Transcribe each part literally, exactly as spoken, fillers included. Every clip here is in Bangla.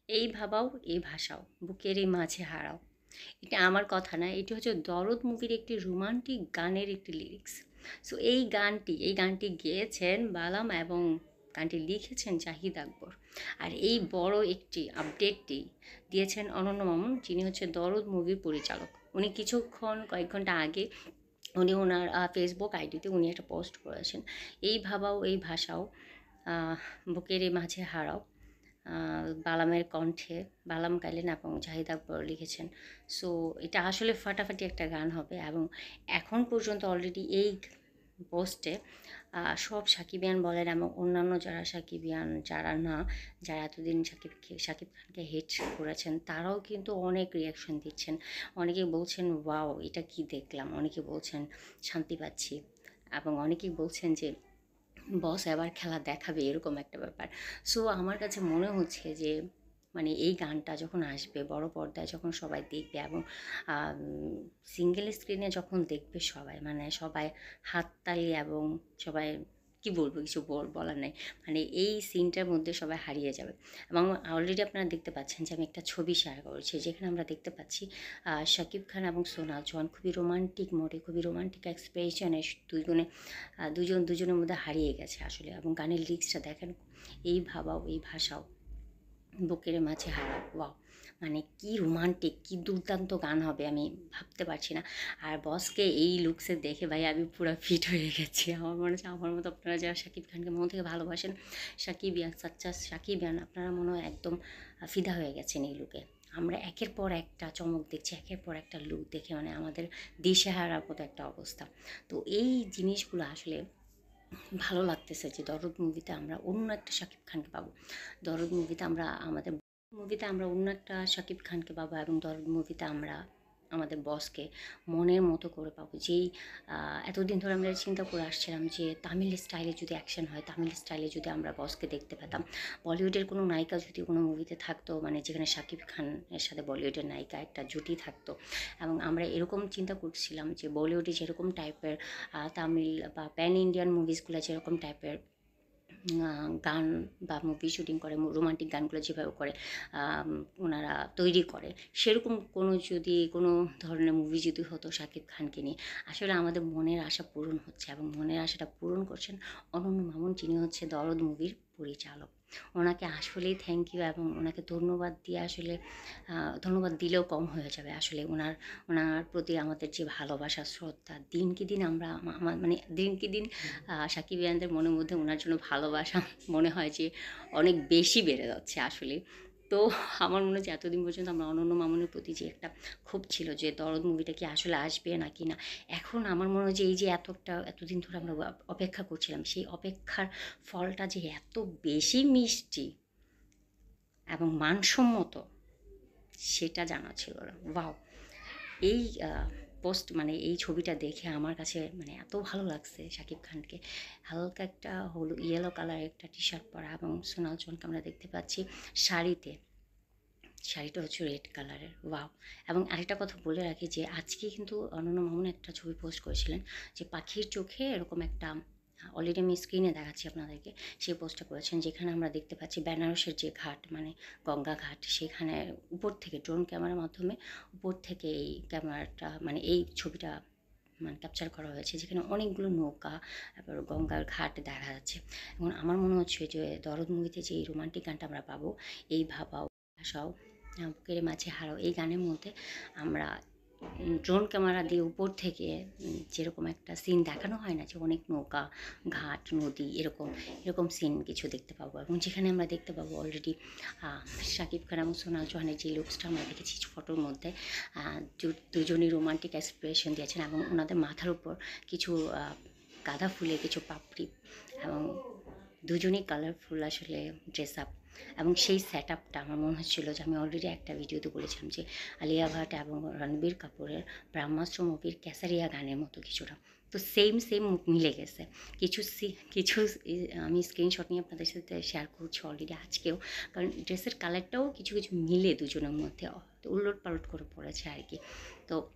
এই ভাবাও এই ভাষাও বুকের এই মাঝে হারাও, এটা আমার কথা না, এটি হচ্ছে দরদ মুভির একটি রোমান্টিক গানের একটি লিরিক্স। সো এই গানটি এই গানটি গেয়েছেন বালাম এবং গানটি লিখেছেন জাহিদ আকবর। আর এই বড় একটি আপডেটটি দিয়েছেন অনন্য মামুন, যিনি হচ্ছে দরদ মুভির পরিচালক। উনি কিছুক্ষণ কয়েক ঘন্টা আগে উনি ওনার ফেসবুক আইডিতে উনি একটা পোস্ট করেছেন, এই ভাবাও এই ভাষাও, বুকের এই মাঝে হারাও, বালামের কণ্ঠে বালাম গাইলেন এবং জাহিদ আকবর লিখেছেন। সো এটা আসলে ফাটাফাটি একটা গান হবে এবং এখন পর্যন্ত অলরেডি এই পোস্টে সব সাকিবিয়ান বলেন এবং অন্যান্য যারা সাকিবিয়ান যারা না, যারা এতদিন সাকিব সাকিব খানকে হেট করেছেন তারাও কিন্তু অনেক রিয়াকশন দিচ্ছেন। অনেকে বলছেন ওয়াও এটা কি দেখলাম, অনেকে বলছেন শান্তি পাচ্ছি, এবং অনেকেই বলছেন যে বস এবার খেলা দেখাবে, এরকম একটা ব্যাপার। সো আমার কাছে মনে হচ্ছে যে মানে এই গানটা যখন আসবে বড় পর্দায়, যখন সবাই দেখবে এবং সিঙ্গেল স্ক্রিনে যখন দেখবে সবাই, মানে সবাই হাততালি এবং সবাই কি বলবো, কিছু বলার নেই, মানে এই সিনটার মধ্যে সবাই হারিয়ে যাবে। এবং অলরেডি আপনারা দেখতে পাচ্ছেন যে আমি একটা ছবি শেয়ার করেছি, যেখানে আমরা দেখতে পাচ্ছি শাকিব খান এবং সোনাল চৌহান খুবই রোমান্টিক মোডে, খুবই রোমান্টিক এক্সপ্রেশনে দুজনে দুজন দুজনের মধ্যে হারিয়ে গেছে আসলে। এবং গানের লিরিক্সটা দেখেন, এই ভাবাও এই ভাষাও বুকের মাঝে হারাও, ওয়াও, মানে কি রোমান্টিক, কি দুর্দান্ত গান হবে আমি ভাবতে পারছি না। আর বসকে এই লুকসে দেখে ভাই আমি পুরো ফিট হয়ে গেছি। আমার মনে হচ্ছে আমার মতো আপনারা যারা শাকিব খানকে মন থেকে ভালোবাসেন, শাকিবিয়ান সাচ্চা শাকিবিয়ান, আপনারা মনে হয় একদম ফিদা হয়ে গেছেন এই লুকে। আমরা একের পর একটা চমক দেখছি, একের পর একটা লুক দেখে মানে আমাদের দিশেহারার মতো একটা অবস্থা। তো এই জিনিসগুলো আসলে ভালো লাগতেছে যে দরদ মুভিতে আমরা অন্য একটা শাকিব খানকে পাবো, দরদ মুভিতে আমরা আমাদের মুভিতে আমরা অন্য একটা শাকিব খানকে পাবো, এবং দরদ মুভিতে আমরা আমাদের বসকে মনের মতো করে পাবো। যেই এতদিন ধরে আমরা চিন্তা করে আসছিলাম যে তামিল স্টাইলে যদি অ্যাকশন হয়, তামিল স্টাইলে যদি আমরা বসকে দেখতে পেতাম, বলিউডের কোনো নায়িকা যদি কোনো মুভিতে থাকতো, মানে যেখানে শাকিব খানের সাথে বলিউডের নায়িকা একটা জুটি থাকতো, এবং আমরা এরকম চিন্তা করছিলাম যে বলিউডে যেরকম টাইপের তামিল বা প্যান ইন্ডিয়ান মুভিসগুলো যেরকম টাইপের গান বা মুভি শুটিং করে, রোমান্টিক গানগুলো যেভাবে করে ওনারা তৈরি করে, সেরকম কোনো যদি কোনো ধরনের মুভি যদি হতো শাকিব খানকে নিয়ে, আসলে আমাদের মনের আশা পূরণ হচ্ছে। এবং মনের আশাটা পূরণ করছেন অনন্য মামুন, যিনি হচ্ছে দরদ মুভির পরিচালক। ওনাকে আসলেই থ্যাংক ইউ, এবং ওনাকে ধন্যবাদ দিয়ে আসলে ধন্যবাদ দিলেও কম হয়ে যাবে। আসলে ওনার ওনার প্রতি আমাদের যে ভালোবাসা শ্রদ্ধা, দিনকে দিন আমরা মানে দিনকে দিন সাকিবিয়ানদের মনের মধ্যে ওনার জন্য ভালোবাসা মনে হয় যে অনেক বেশি বেড়ে যাচ্ছে আসলে। তো আমার মনে হচ্ছে এতদিন পর্যন্ত আমরা অনন্য মামুনের প্রতি যে একটা ক্ষোভ ছিল যে দরদ মুভিটা কি আসলে আসবে নাকি না, এখন আমার মনে হয় যে এই যে এতটা এতদিন ধরে আমরা অপেক্ষা করছিলাম, সেই অপেক্ষার ফলটা যে এত বেশি মিষ্টি এবং মানসম্মত সেটা জানা ছিল না। ওয়াও, এই পোস্ট মানে এই ছবিটা দেখে আমার কাছে মানে এত ভালো লাগছে শাকিব খানকে। হালকা একটা হলু ইয়েলো কালার একটা টি শার্ট পরা, এবং সোনাল চৌহানকে আমরা দেখতে পাচ্ছি শাড়িতে, শাড়িটা হচ্ছে রেড কালারের, ওয়াও। এবং আরেকটা কথা বলে রাখি যে আজকে কিন্তু অনন্য মামুন একটা ছবি পোস্ট করেছিলেন যে পাখির চোখে এরকম একটা, অলরেডি আমি স্ক্রিনে দেখাচ্ছি আপনাদেরকে, সেই পোস্টটা করেছেন যেখানে আমরা দেখতে পাচ্ছি বেনারসের যে ঘাট মানে গঙ্গা ঘাট, সেখানে উপর থেকে ড্রোন ক্যামেরার মাধ্যমে উপর থেকে এই ক্যামেরাটা মানে এই ছবিটা মানে ক্যাপচার করা হয়েছে, যেখানে অনেকগুলো নৌকা তারপর গঙ্গার ঘাট দেখা যাচ্ছে। এবং আমার মনে হচ্ছে যে দরদ মুভিতে যে এই রোমান্টিক গানটা আমরা পাবো, এই ভাবাও ভাষাও বুকের মাঝে হারাও, এই গানের মধ্যে আমরা ড্রোন ক্যামেরা দিয়ে উপর থেকে যেরকম একটা সিন দেখানো হয় না, যে অনেক নৌকা ঘাট নদী এরকম এরকম সিন কিছু দেখতে পাবো। এবং যেখানে আমরা দেখতে পাবো অলরেডি শাকিব খান এবং সোনাল চৌহানের যে লুকসটা আমরা দেখেছি ফটোর মধ্যে, দুজনই রোমান্টিক এক্সপ্রেশন দিয়েছেন, এবং ওনাদের মাথার উপর কিছু গাঁদা ফুলের কিছু পাপড়ি, এবং দুজনই কালারফুল আসলে ড্রেস আপ। এবং সেই সেট আপটা আমার মনে হচ্ছিলো যে আমি অলরেডি একটা ভিডিওতে বলেছিলাম যে আলিয়া ভাট এবং রণবীর কাপুরের ব্রহ্মাস্ত্র মুভির ক্যাসারিয়া গানের মতো কিছুটা, তো সেম সেম মিলে গেছে। কিছু কিছু আমি স্ক্রিনশট নিয়ে আপনাদের সাথে শেয়ার করছি অলরেডি আজকেও, কারণ ড্রেসের কালারটাও কিছু কিছু মিলে দুজনের মধ্যে উলট পালট করে পড়েছে আর কি। তো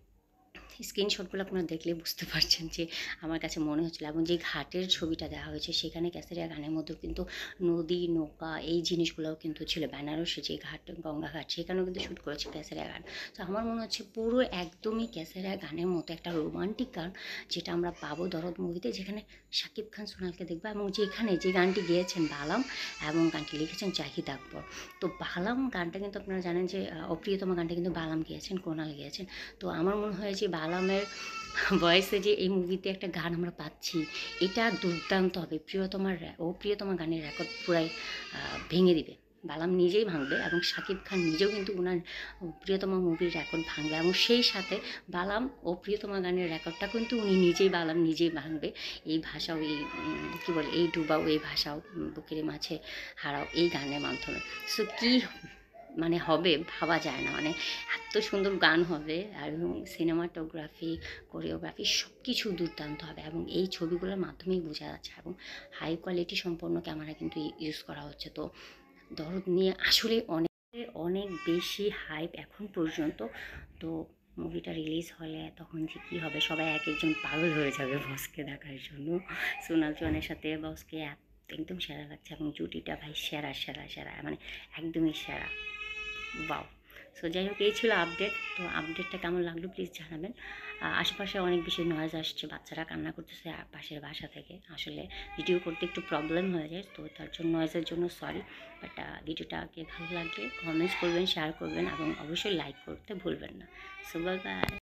স্ক্রিনশটগুলো আপনারা দেখলে বুঝতে পারছেন যে আমার কাছে মনে হচ্ছিলো, এবং যে ঘাটের ছবিটা দেওয়া হয়েছে সেখানে ক্যাসেরিয়া গানের মধ্যেও কিন্তু নদী, নৌকা এই জিনিসগুলোও কিন্তু ছিল। বেনারসে যে ঘাট, গঙ্গা ঘাট, সেখানেও কিন্তু শ্যুট করেছে ক্যাসেরিয়া গান। তো আমার মনে হচ্ছে পুরো একদমই ক্যাসেরিয়া গানের মতো একটা রোমান্টিক গান যেটা আমরা পাবো দরদ মুভিতে, যেখানে শাকিব খান সোনালকে দেখবো, এবং যেখানে যে গানটি গেয়েছেন বালাম এবং গানটি লিখেছেন জাহিদ আকবর। তো বালাম গানটা কিন্তু আপনারা জানেন যে অপ্রিয়তমা গানটা কিন্তু বালাম গিয়েছেন, কোনাল গিয়েছেন। তো আমার মনে হয় যে বালামের ভয়েসে যে এই মুভিতে একটা গান আমরা পাচ্ছি, এটা দুর্দান্ত হবে। প্রিয়তমার ও প্রিয়তমা গানের রেকর্ড পুরাই ভেঙে দিবে, বালাম নিজেই ভাঙবে, এবং শাকিব খান নিজেও কিন্তু ওনার প্রিয়তমা মুভির রেকর্ড ভাঙবে, এবং সেই সাথে বালাম ও প্রিয়তমা গানের রেকর্ডটা কিন্তু উনি নিজেই, বালাম নিজেই ভাঙবে। এই ভাষাও, এই কী বলে, এই ডুবাও, এই ভাষাও, বুকের মাঝে হারাও, এই গানের মাধ্যমে। সো কী মানে হবে ভাবা যায় না, মানে এত সুন্দর গান হবে, আর এবং সিনেমাটোগ্রাফি, কোরিওগ্রাফি সব কিছু দুর্দান্ত হবে, এবং এই ছবিগুলোর মাধ্যমেই বোঝা যাচ্ছে, এবং হাই কোয়ালিটি সম্পন্ন ক্যামেরা কিন্তু ইউজ করা হচ্ছে। তো দরদ নিয়ে আসলে অনেক অনেক বেশি হাইপ এখন পর্যন্ত। তো মুভিটা রিলিজ হলে তখন যে কী হবে, সবাই এক একজন পাগল হয়ে যাবে বসকে দেখার জন্য। সোনাল চৌহানের সাথে বসকে একদম সেরা লাগছে, এবং জুটিটা ভাই সেরা সেরা সেরা, মানে একদমই সেরা, বাও। সো যাই হোক, এই ছিল আপডেট। তো আপডেটটা কেমন লাগলো প্লিজ জানাবেন। আশেপাশে অনেক বেশি নয়েজ আসছে, বাচ্চারা কান্না করতেছে পাশের বাসা থেকে। আসলে ভিডিও করতে একটু প্রবলেম হয়ে যায়, তো তার জন্য নয়েজের জন্য সরি। বাট ভিডিওটাকে ভালো লাগলে কমেন্টস করবেন, শেয়ার করবেন, এবং অবশ্যই লাইক করতে ভুলবেন না। So bye by.